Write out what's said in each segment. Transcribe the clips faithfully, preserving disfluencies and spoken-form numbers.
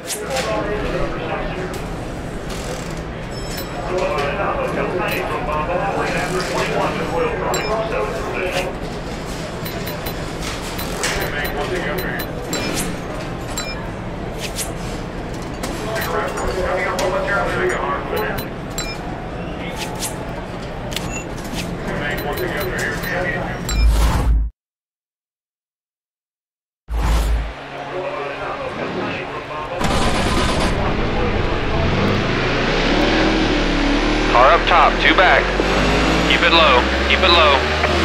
Car up top, two back. Keep it low, keep it low.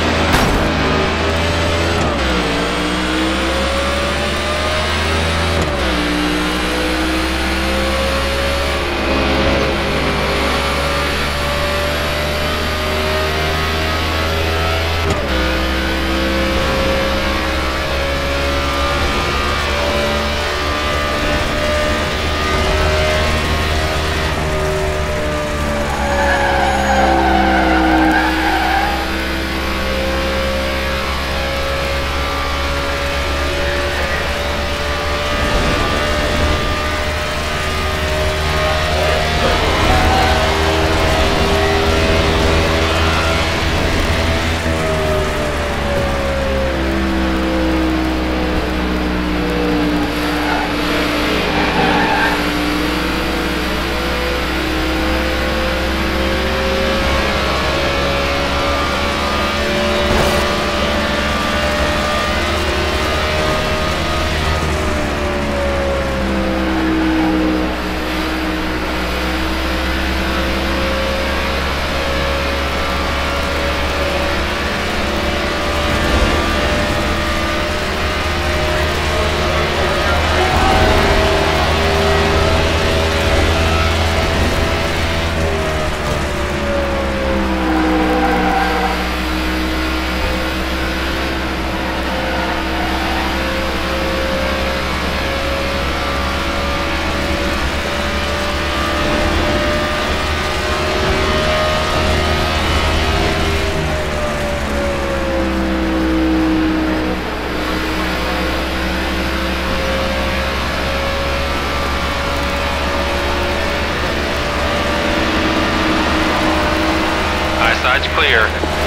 Side's clear.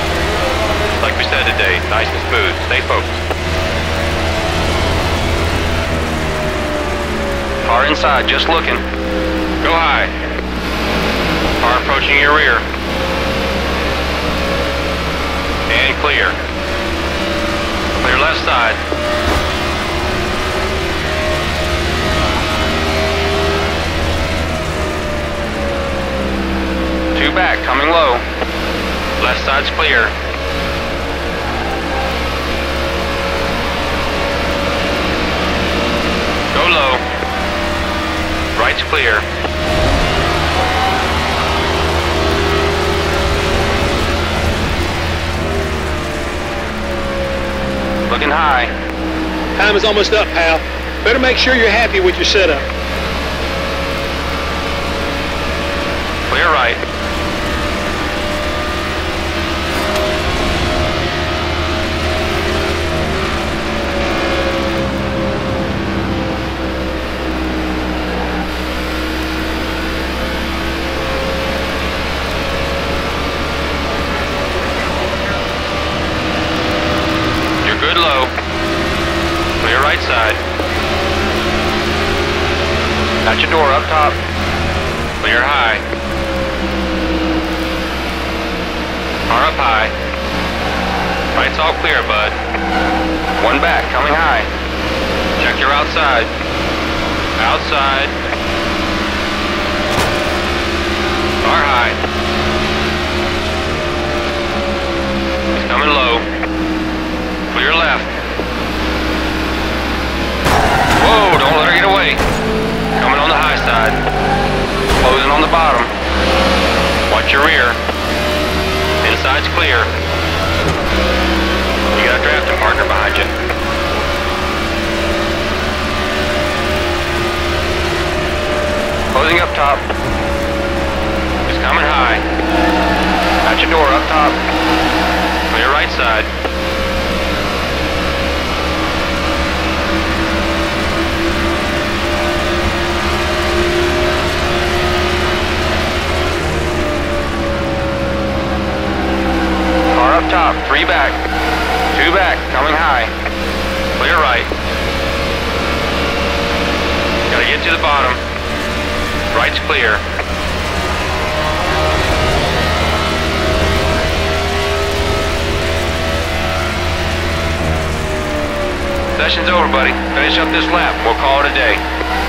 Like we said today, nice and smooth. Stay focused. Car inside, just looking. Go high. Car approaching your rear. And clear. Clear left side. Two back, coming low. Left side's clear. Go low. Right's clear. Looking high. Time is almost up, pal. Better make sure you're happy with your setup. Clear right. Good low. Clear right side. Got your door up top. Clear high. Car up high. Right's all clear, bud. One back, coming high. Check your outside. Outside. Car high. He's coming low. Clear left. Whoa, don't let her get away. Coming on the high side. Closing on the bottom. Watch your rear. Inside's clear. You got a drafting partner behind you. Closing up top. Just coming high. Got your door up top. Clear right side. Three back. Two back, coming high. Clear right. Gotta get to the bottom. Right's clear. Session's over, buddy. Finish up this lap. We'll call it a day.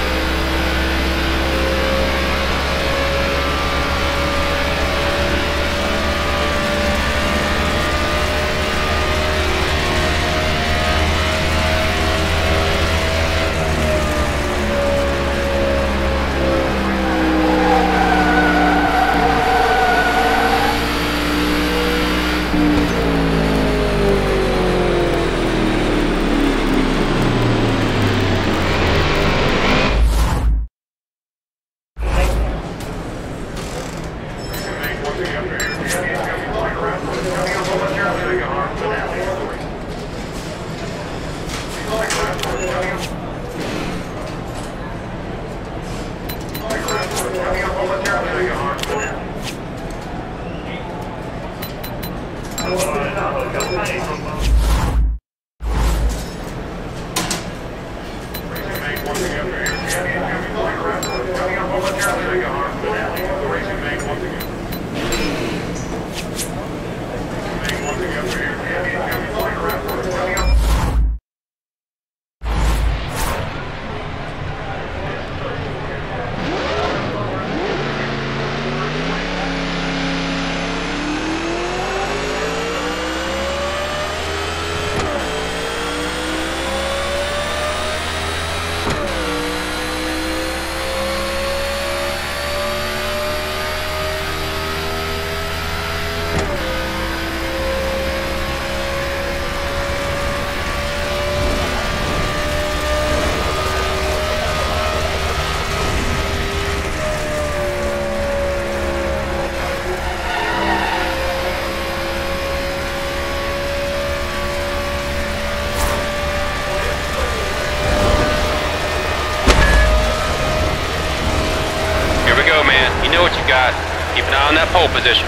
Keep an eye on that pole position.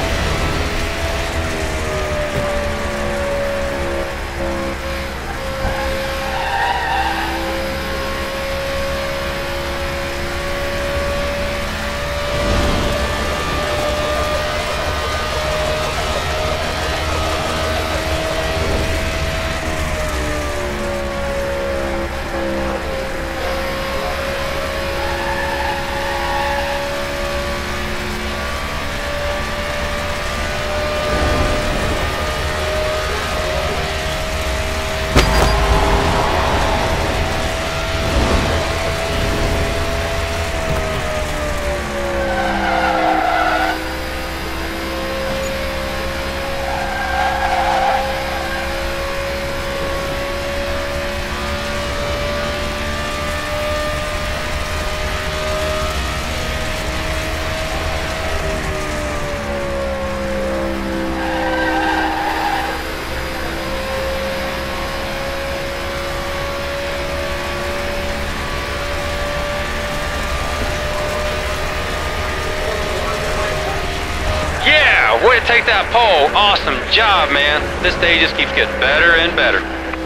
Way to take that pole. Awesome job, man. This day just keeps getting better and better.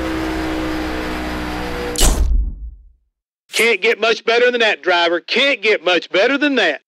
Can't get much better than that, driver. Can't get much better than that.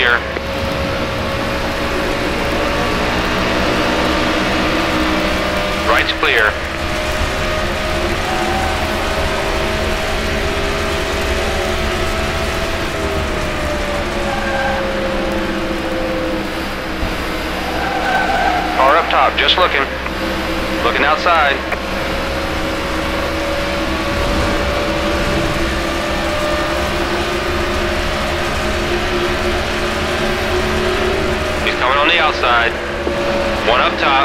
clear. Right's clear. Car up top, just looking. Looking outside. He's coming on the outside. One up top.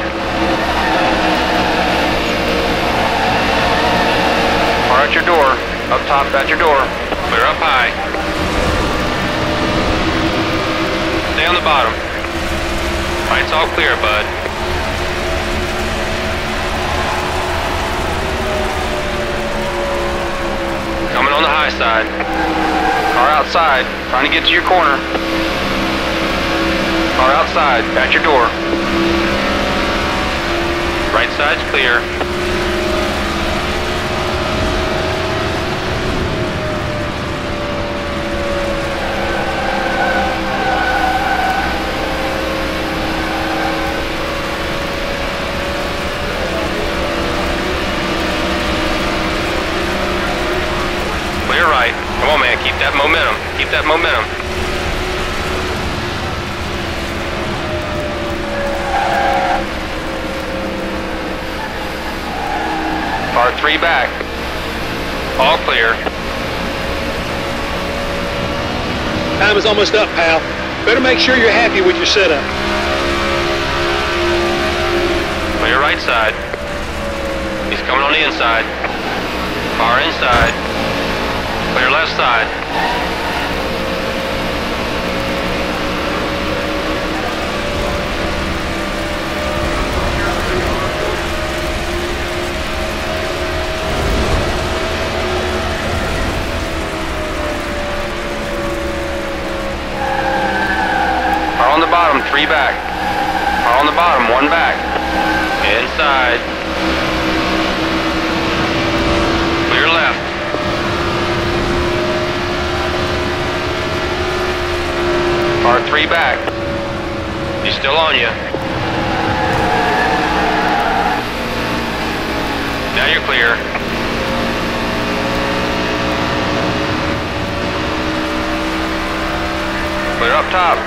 Car at your door. Up top at your door. Clear up high. Stay on the bottom. Alright, it's all clear, bud. Coming on the high side. Car outside, trying to get to your corner. Car outside, at your door. Right side's clear. Clear right. Come on, man, keep that momentum. Keep that momentum. Car three back. All clear. Time is almost up, pal. Better make sure you're happy with your setup. Clear right side. He's coming on the inside. Car inside. Clear left side. Car on the bottom, three back. Car on the bottom, one back. Inside. Clear left. Car three back. He's still on you. Now you're clear. Clear up top.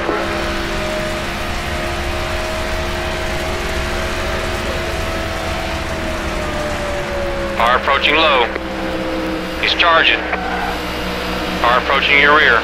Car approaching low. He's charging. Car approaching your rear.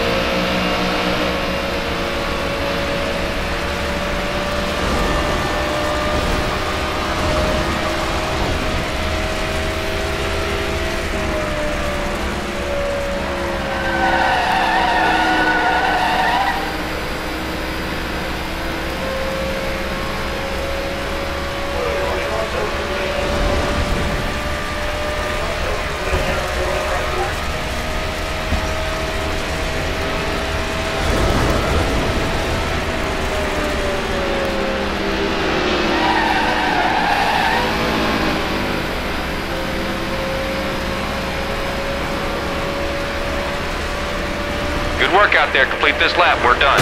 Good work out there. Complete this lap. We're done.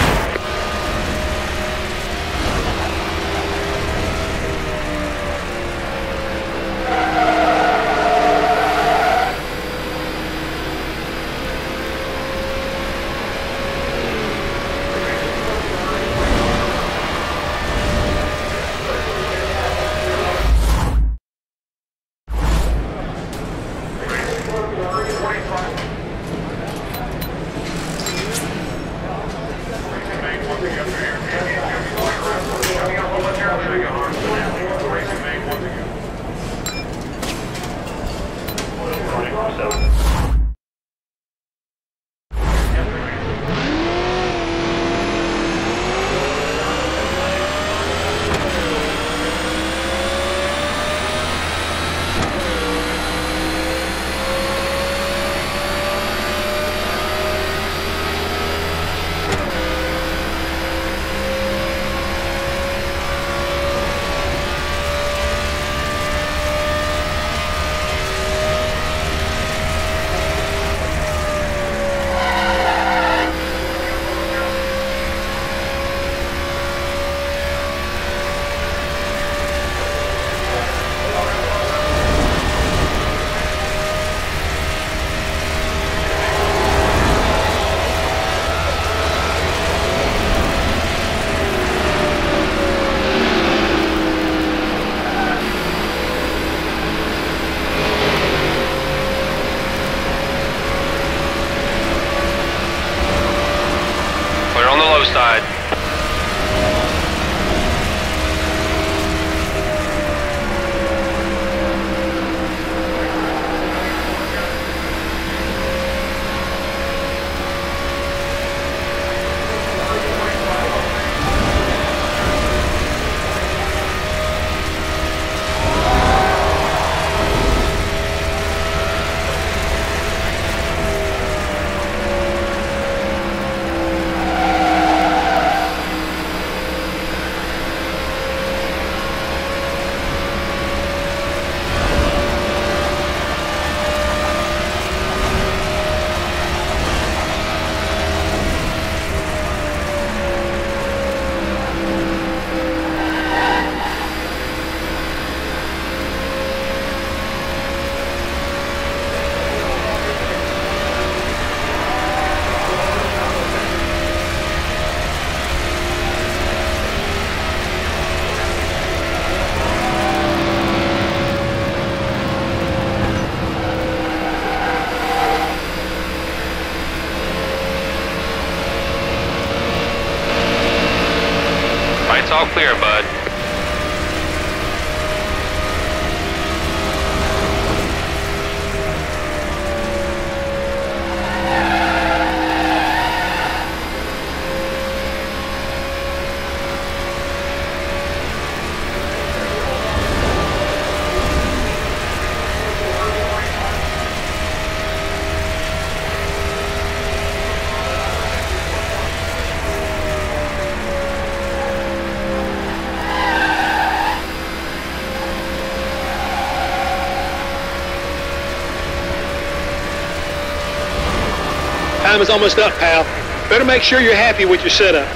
Time is almost up, pal. Better make sure you're happy with your setup.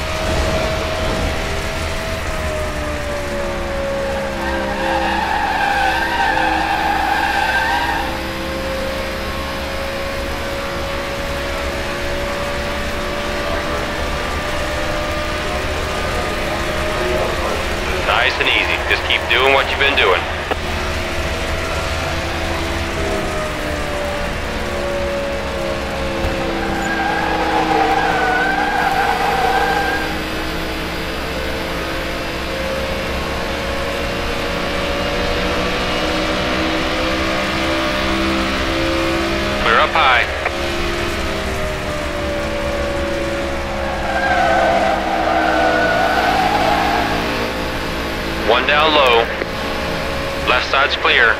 Nice and easy. Just keep doing what you've been doing. Clear up high. One down low. Left side's clear.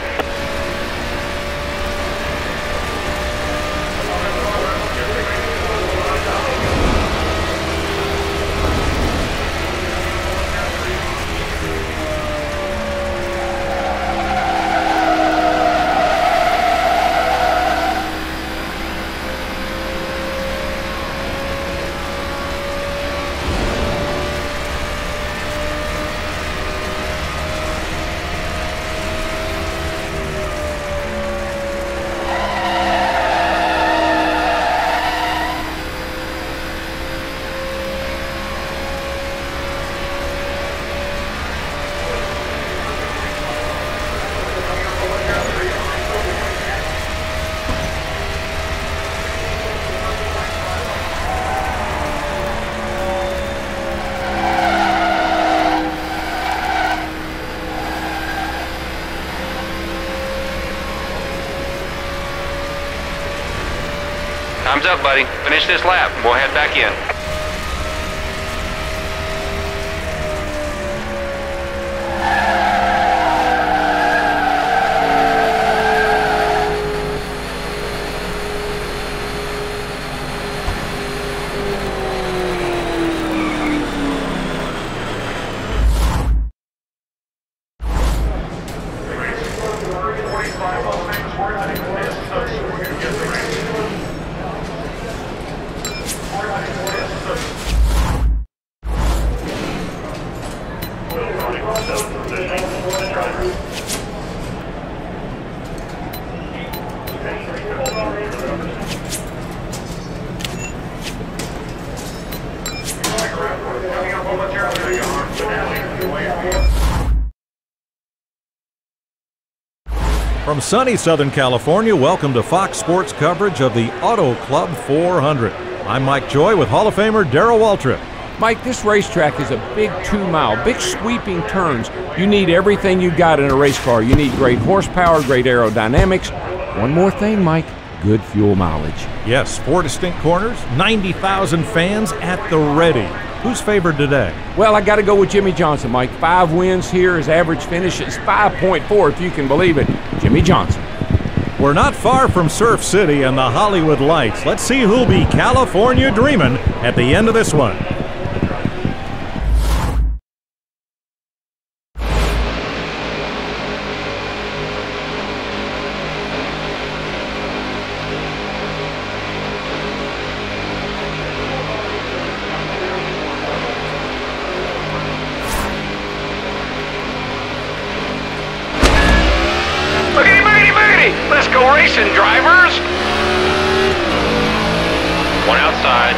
Time's up, buddy. Finish this lap. We'll head back in. From sunny Southern California, welcome to Fox Sports coverage of the Auto Club four hundred. I'm Mike Joy with Hall of Famer Darrell Waltrip. Mike, this racetrack is a big two-mile, big sweeping turns. You need everything you got in a race car. You need great horsepower, great aerodynamics. One more thing, Mike, good fuel mileage. Yes, four distinct corners, ninety thousand fans at the ready. Who's favored today? Well, I got to go with Jimmie Johnson, Mike. Five wins here. His average finish is five point four, if you can believe it. Jimmie Johnson. We're not far from Surf City and the Hollywood Lights. Let's see who'll be California dreaming at the end of this one. Let's go racing, drivers! One outside.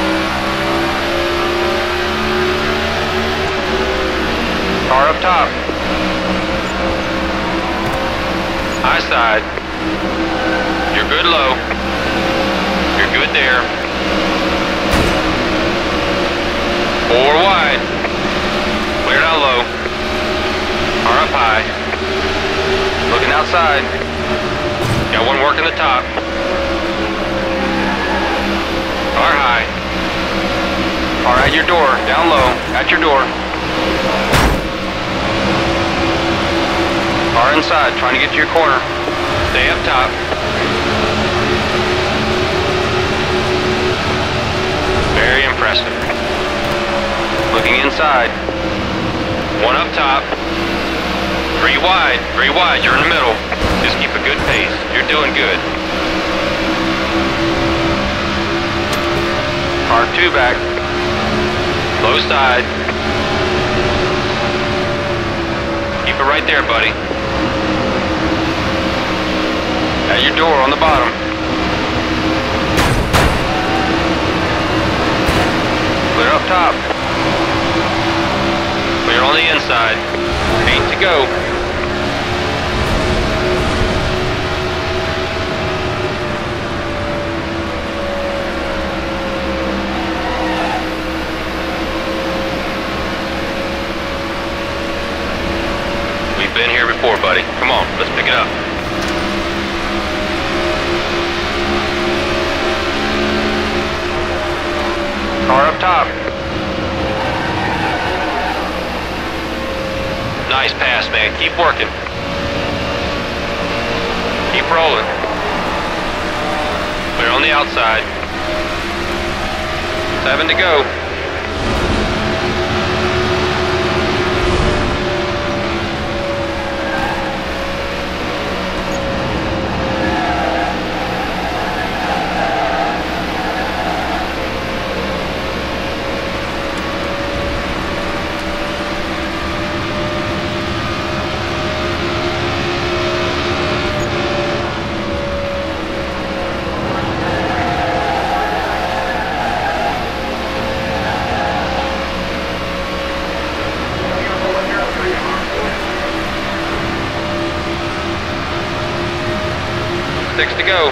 Car up top. High side. You're good low. You're good there. Four wide. Clear down low. Car up high. Looking outside. Got one working the top. Car high. Car at your door, down low, at your door. Car inside, trying to get to your corner. Stay up top. Very impressive. Looking inside. One up top. Three wide, three wide, you're in the middle. Just keep a good pace. You're doing good. Car two back. Low side. Keep it right there, buddy. At your door on the bottom. Clear up top. Clear on the inside. Eight to go. We've been here before, buddy. Come on, let's pick it up. Car up top. Nice pass, man. Keep working. Keep rolling. Clear on the outside. Seven to go. Six to go.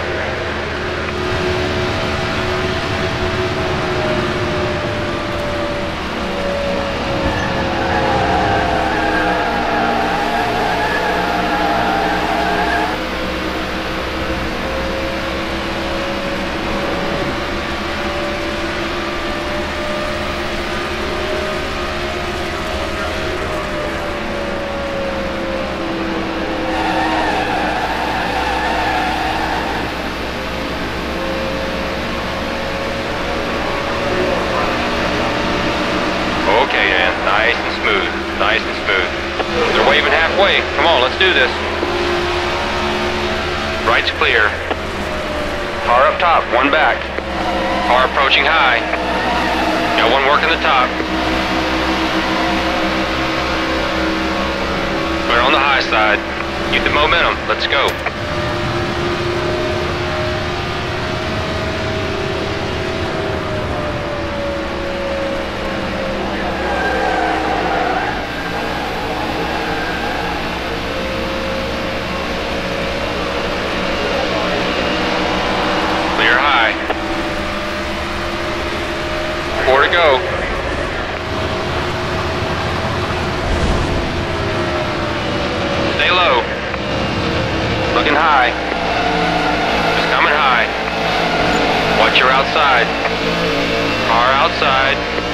Nice and smooth. Nice and smooth. They're waving halfway. Come on, let's do this. Right's clear. Car up top, one back. Car approaching high. Got one working the top. Clear on the high side. Keep the momentum. Let's go. Four to go. Stay low. Looking high. Just coming high. Watch your outside. Car outside.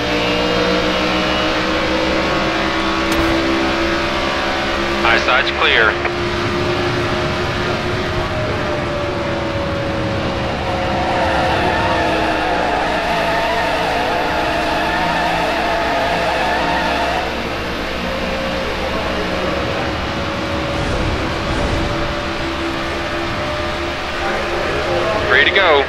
High side's clear. Three to go.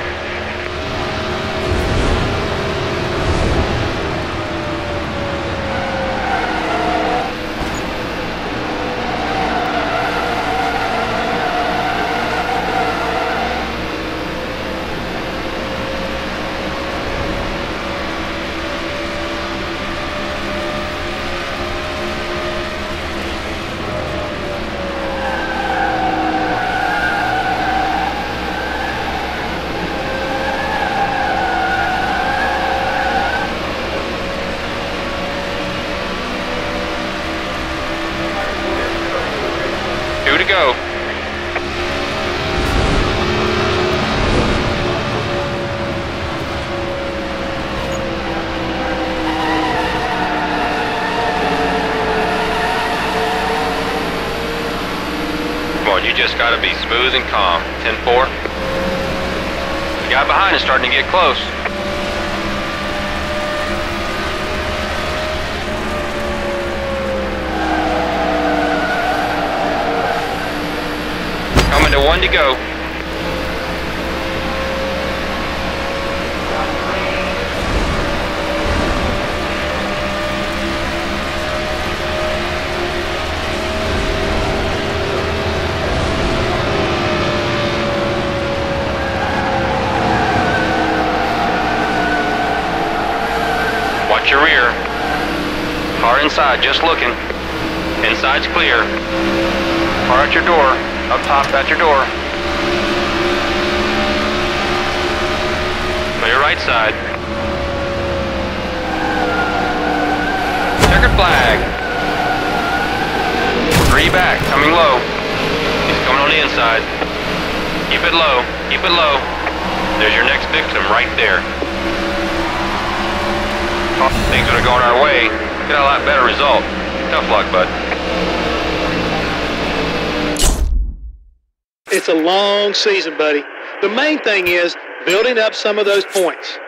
Two to go. Come on, you just gotta be smooth and calm. ten four. The guy behind is starting to get close. Coming to one to go. your rear. Car inside, just looking. Inside's clear. Car at your door. Up top, at your door. Clear right side. Checkered flag. Three back, coming low. He's coming on the inside. Keep it low, keep it low. There's your next victim right there. Things would have gone our way. Get a lot better result. Tough luck, bud. It's a long season, buddy. The main thing is building up some of those points.